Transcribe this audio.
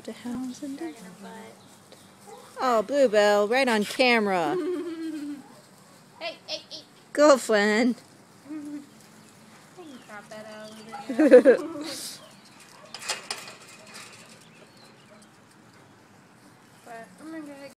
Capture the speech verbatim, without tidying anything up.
The house and the... Oh, Bluebell, right on camera. Hey, hey, hey. Go, Flynn. I can crop that out a little bit.